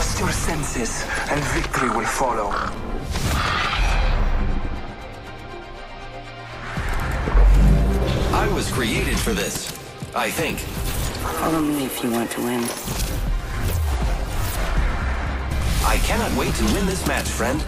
Trust your senses, and victory will follow. I was created for this, I think. Follow me if you want to win. I cannot wait to win this match, friend.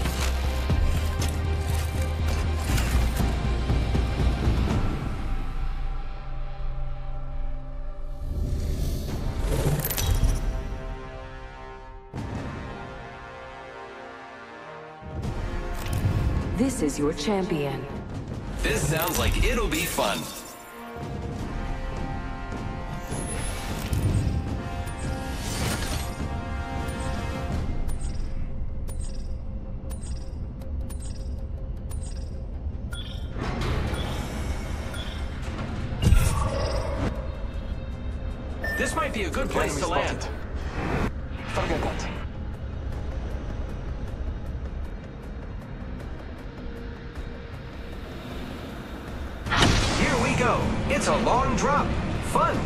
This is your champion. This sounds like it'll be fun. This might be a good place to land. Forget that. Here we go. It's a long drop. Fun.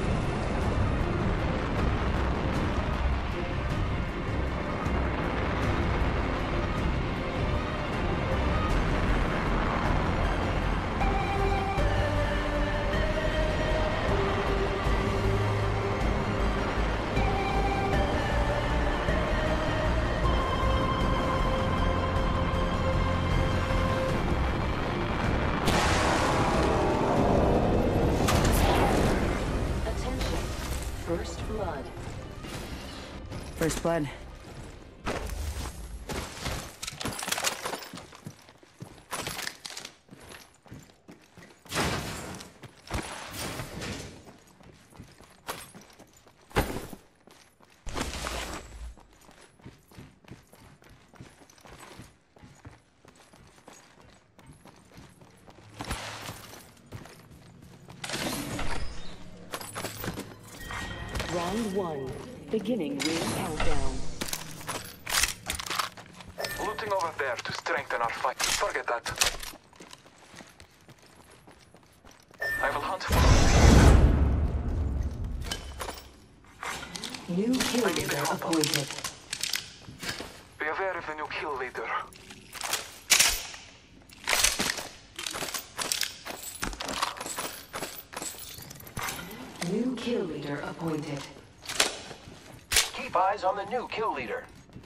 First blood. First blood. Round 1. Beginning ring countdown. Looting over there to strengthen our fight. Forget that. I will hunt for New kill leader appointed. Be aware of the new kill leader. New kill leader appointed. Keep eyes on the new kill leader.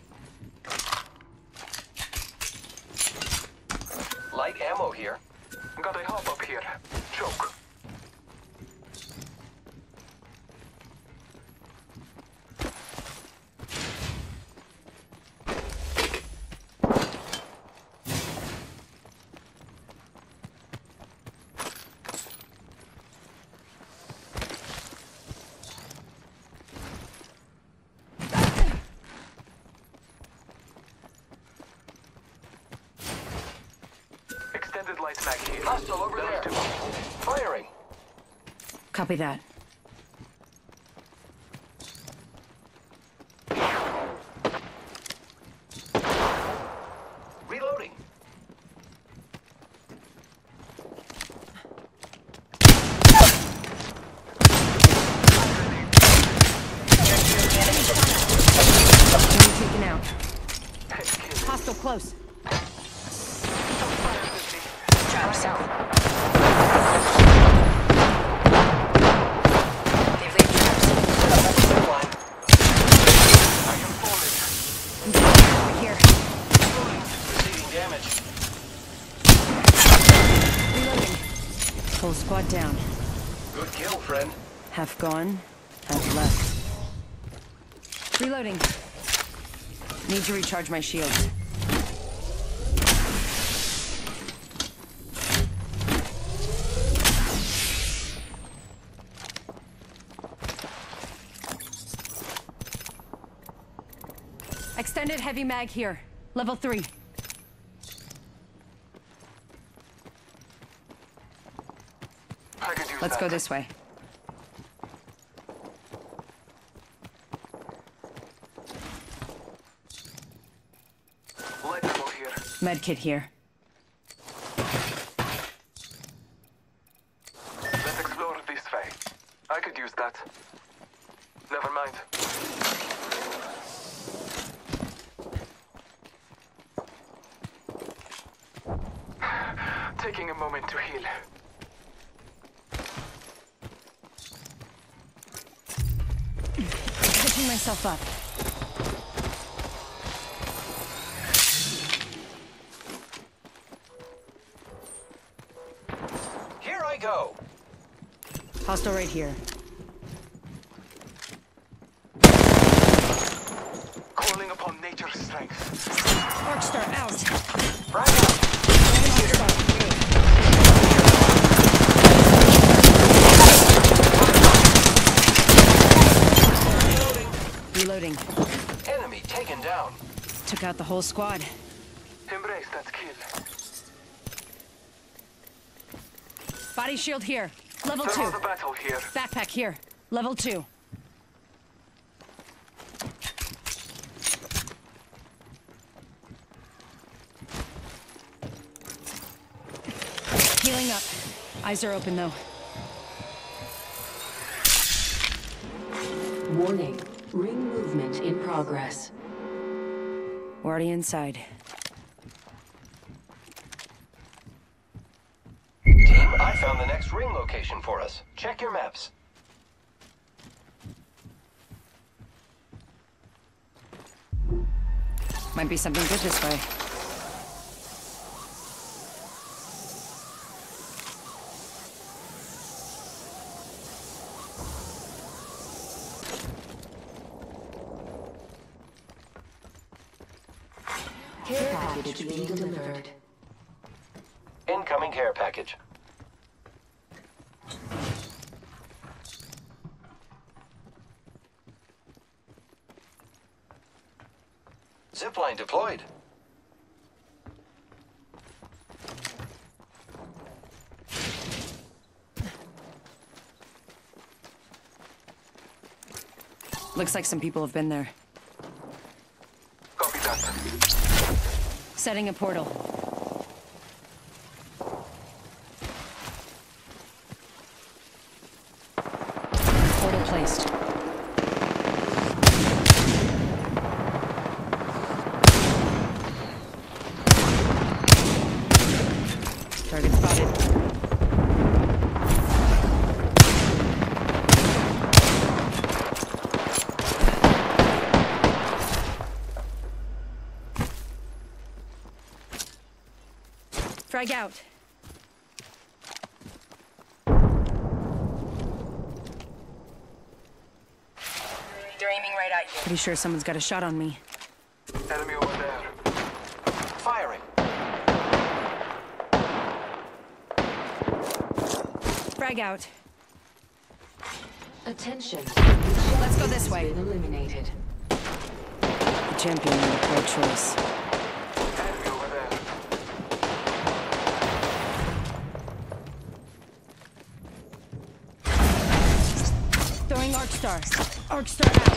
Light ammo here. Got a hop up here. Choke. Extended light mag here. Hostile over there. Firing. Copy that. Reloading. Enemy taken out. Hostile close. Trap south. They've laid traps. I am falling. Over here. Receiving damage. Reloading. Full squad down. Good kill, friend. Half gone, half left. Reloading. Need to recharge my shields. Extended heavy mag here. Level 3. I could use Let's that. go this way. Light ammo here. Medkit here. Let's explore this way. I could use that. Never mind. Taking a moment to heal. Picking myself up. Here I go. Hostile right here. Calling upon nature's strength. Arcstar out. Frag out. Reloading. Enemy taken down. Took out the whole squad. Embrace that kill. Body shield here. Level There 2. was a battle here. Backpack here. Level 2. Healing up. Eyes are open though. Warning. Ring movement in progress. We're already inside. Team, I found the next ring location for us. Check your maps. Might be something good this way. Care package being delivered. Incoming care package. Zipline deployed. Looks like some people have been there. Copy that. Setting a portal. Portal placed. Target spotted. Frag out. They're aiming right at you. Pretty sure someone's got a shot on me. Enemy over there. Firing. Frag out. Attention. Let's go this way. Been eliminated. The champion made a poor choice. Enemy over there. Throwing Arcstar. Arcstar out.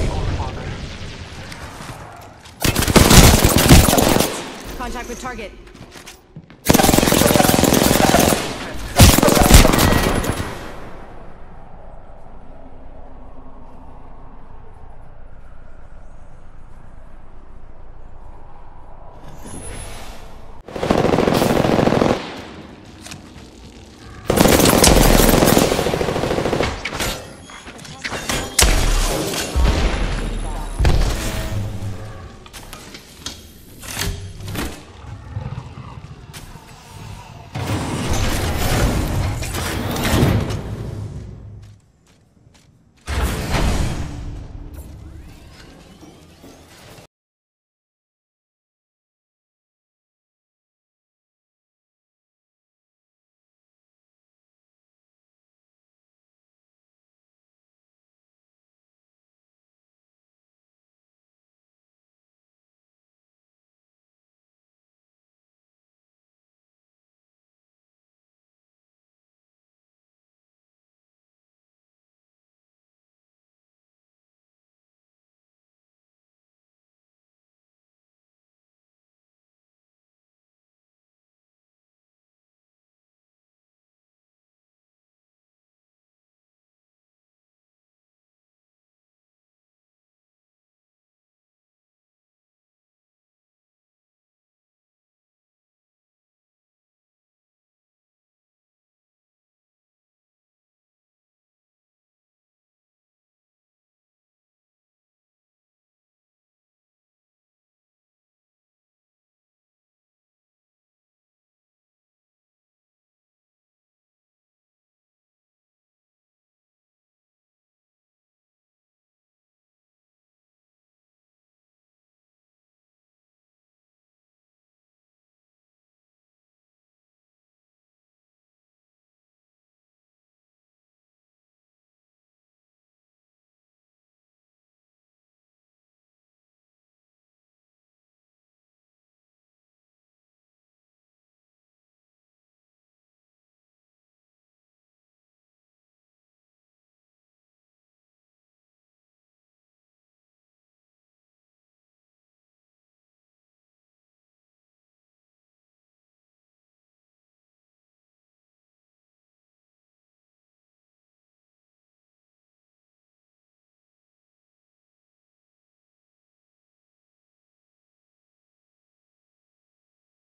Father. Contact with target.